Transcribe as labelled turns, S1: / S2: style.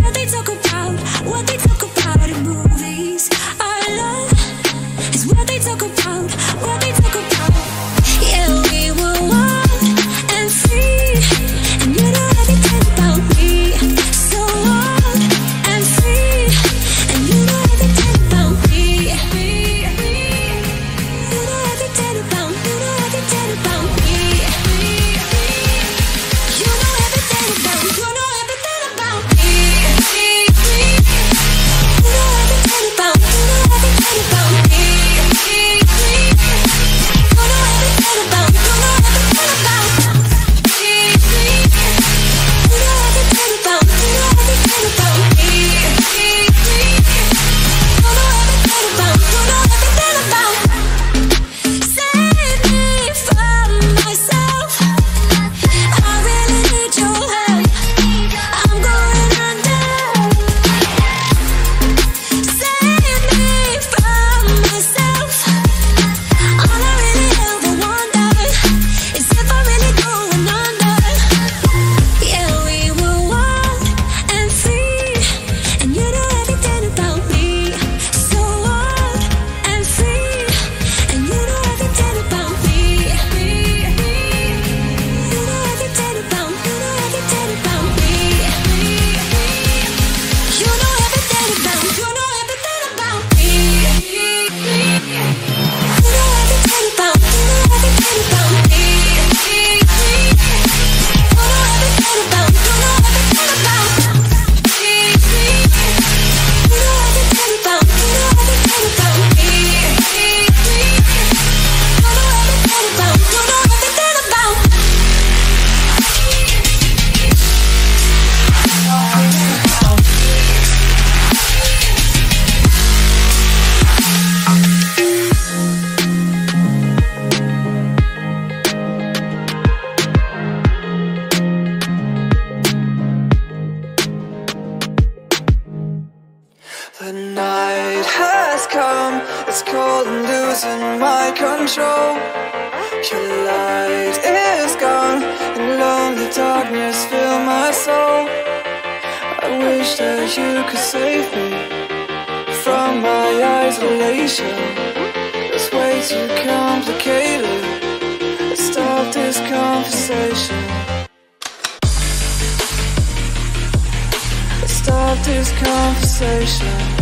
S1: what they talk about in movies. Our love is what they talk about, what they talk about. Yeah, we were wild and free, and you know everything about me. So wild and free, and you know everything about me. You know everything about, you know everything about me. You know everything about, you know everything about me. You know everything about, you know everything about me. You know everything about, you know everything about me. You know everything about, you know everything about me. You know everything about, you know everything about. Save me from myself. I really need your help. I'm going under. Save me from myself. All I really ever wonder is if I'm really going under. Yeah, we were wild and free, and you know everything about me. So wild and free, and you know everything about me. You know everything about, you know everything about me. You know everything about, you know everything about me. You know everything about, you know everything about me. You know everything about, you know everything about. You know everything about, you know everything about me. You know everything about, you know everything about.
S2: The night has come, it's cold and losing my control. Your light is gone, and lonely darkness fill my soul. I wish that you could save me from my isolation. It's way too complicated. Let's stop this conversation. Let's stop this conversation.